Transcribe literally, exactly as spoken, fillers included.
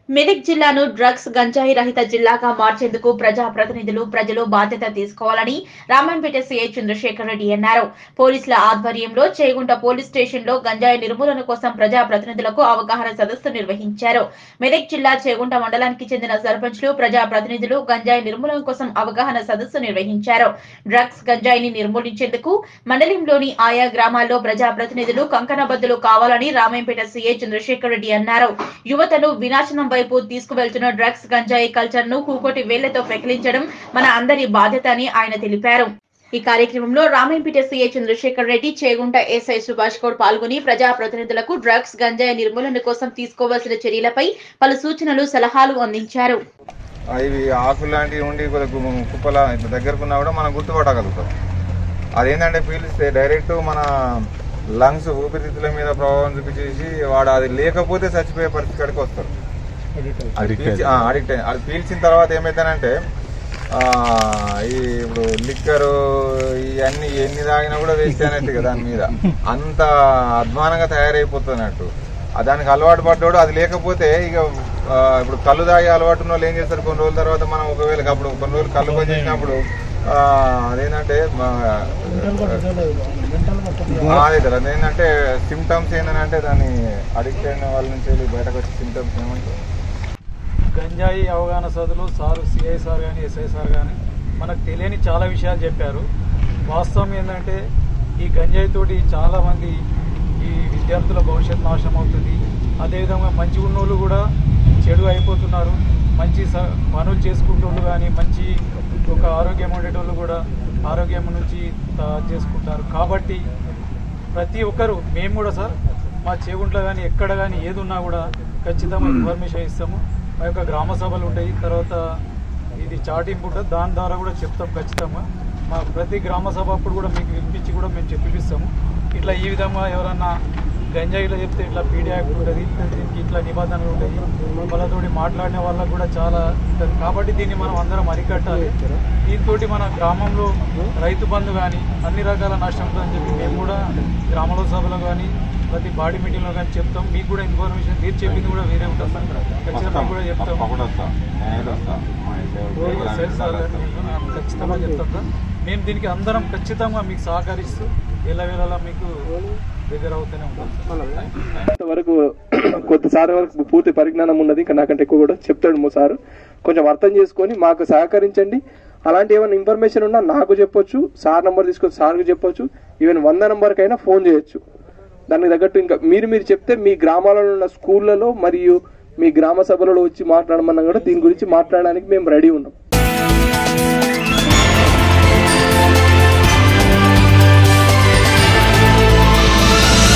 మెదక్ జిల్లాను డ్రగ్స్ గంజాయి రహిత జిల్లాగా మార్చేందుకు ప్రజా ప్రతినిధులు ప్రజలు బాధ్యత తీసుకోవాలని రామన్పేట సీఐ చంద్రశేఖర్ రెడ్డి అన్నారు. పోలీసుల ఆధ్వర్యంలో చేగుంట పోలీస్ స్టేషన్ లో గంజాయి నిర్మూలన కోసం ప్రజా ప్రతినిధులకు అవగాహన సదస్సు నిర్వహించారు. మెదక్ జిల్లా చేగుంట మండలానికి చెందిన సర్పంచ్లు ప్రజా ప్రతినిధులు గంజాయి నిర్మూలన కోసం అవగాహన సదస్సు నిర్వహించారు. డ్రగ్స్ గంజాయిని నిర్మూలించేందుకు మండలంలోని ఆయా గ్రామాల్లో ప్రజా ప్రతినిధులు కంకణబద్దులు కావాలని రామన్పేట సీఐ చంద్రశేఖర్ రెడ్డి అన్నారు. యువతను వినాశనం వైపు తీసుకువెళ్తున్న డ్రగ్స్ గంజాయి కల్చర్ ను కూకోటి వేళ్లతో పెకిలించడం మన అందరి బాధ్యత అని ఆయన తెలిపారు. ఈ కార్యక్రమంలో రామన్పేట సీఐ చంద్రశేఖర్ రెడ్డి, చేగుంట ఎస్ఐ సుభాష్ గౌడ్ పాల్గొని ప్రజా ప్రతినిధులకు డ్రగ్స్ గంజాయి నిర్మూలన కోసం తీసుకోవాల్సిన చర్యలపై పలు సూచనలు సలహాలు అందించారు. ఇవి ఆకులు లాంటివి ఉండి కుప్పల దగ్గరకున్నా కూడా మనం గుర్తుపట్టగలుగుతాం. అదేంటంటే పీలిస్తే డైరెక్ట్ మన లంగ్స్ ఊపిరితిత్తుల మీద ప్రభావం చూపించేసి వాడు అది లేకపోతే చచ్చిపోయే పరిస్థితికి వస్తారు. అడిక్ట్ అది పీల్చిన తర్వాత ఏమైందనంటే ఈ ఇప్పుడు లిక్కరు ఇవన్నీ ఎన్ని తాగినా కూడా వేస్ట్ అయినట్టు దాని మీద అంత అధ్వానంగా తయారైపోతున్నట్టు. దానికి అలవాటు పడ్డాడు. అది లేకపోతే ఇక ఇప్పుడు కళ్ళు తాగే అలవాటు ఉన్న వాళ్ళు ఏం చేస్తారు, కొన్ని రోజుల తర్వాత మనం ఒకవేళ అప్పుడు కొన్ని రోజులు కళ్ళు కొని చేసినప్పుడు అదేంటంటే అదే కదా అదేంటంటే సిమ్టమ్స్ ఏంటంటే దాన్ని అడిక్ట్ అయిన వాళ్ళ నుంచి బయటకు వచ్చే సిమ్టమ్స్ ఏమంటారు. గంజాయి అవగాహన సదులు సార్ సిఐ సార్ కానీ ఎస్ఐ సార్ కానీ మనకు తెలియని చాలా విషయాలు చెప్పారు. వాస్తవం ఏంటంటే ఈ గంజాయి తోటి చాలా మంది ఈ విద్యార్థుల భవిష్యత్తు నాశనం అవుతుంది. అదేవిధంగా మంచి ఉన్నోళ్ళు కూడా చెడు అయిపోతున్నారు. మంచి పనులు చేసుకుంటోళ్ళు కానీ మంచి ఒక ఆరోగ్యం ఉండేటోళ్ళు కూడా ఆరోగ్యం నుంచి చేసుకుంటారు. కాబట్టి ప్రతి ఒక్కరు మేము కూడా సార్ మా చేగుంట్లో కానీ ఎక్కడ కానీ ఏది ఉన్నా కూడా ఖచ్చితంగా ఇన్ఫర్మేషన్ ఇస్తాము. మా యొక్క గ్రామ సభలు ఉంటాయి, తర్వాత ఇది చాటింపు ఉంటుంది, దాని ద్వారా కూడా చెప్తాం. ఖచ్చితంగా మా ప్రతి గ్రామ సభ అప్పుడు కూడా మీకు వినిపించి కూడా మేము చెప్పిస్తాము. ఇట్లా ఈ విధంగా ఎవరన్నా గంజాయిలో చెప్తే ఇట్లా పీడీ యాక్ట్ ఉంటుంది, దీనికి ఇట్లా నిబంధనలు ఉంటాయి, వాళ్ళతోటి మాట్లాడిన వాళ్ళకు కూడా చాలా ఉంటుంది. కాబట్టి దీన్ని మనం అందరం అరికట్టాలి. దీంతో మన గ్రామంలో రైతు బంధు కానీ అన్ని రకాల నష్టం అని చెప్పి మేము కూడా గ్రామంలో సభలో కానీ ప్రతి బాడీ మీటింగ్లో కానీ చెప్తాం. మీకు కూడా ఇన్ఫర్మేషన్ మీరు చెప్పింది కూడా వేరే ఉంటుంది సార్, ఖచ్చితంగా కూడా చెప్తాం. ఖచ్చితంగా చెప్తాం సార్. మేము దీనికి అందరం ఖచ్చితంగా మీకు సహకరిస్తూ ఎల్లవేళలా మీకు దగ్గర అవుతూనే ఉంటాం. వరకు కొద్దిసారి వరకు పూర్తి పరిజ్ఞానం ఉన్నది, ఇంకా నాకంటే ఎక్కువ కూడా చెప్తాడు మా సార్. కొంచెం అర్థం చేసుకొని మాకు సహకరించండి. అలాంటి ఏమైనా ఇన్ఫర్మేషన్ ఉన్నా నాకు చెప్పొచ్చు, సార్ నంబర్ తీసుకొని సార్కి చెప్పొచ్చు, ఈవెన్ వంద నంబర్కి అయినా ఫోన్ చేయొచ్చు. దానికి తగ్గట్టు ఇంకా మీరు మీరు చెప్తే మీ గ్రామాలలో ఉన్న స్కూళ్ళలో మరియు మీ గ్రామ సభలలో వచ్చి మాట్లాడమన్నా కూడా దీని గురించి మాట్లాడడానికి మేము రెడీ ఉన్నాం.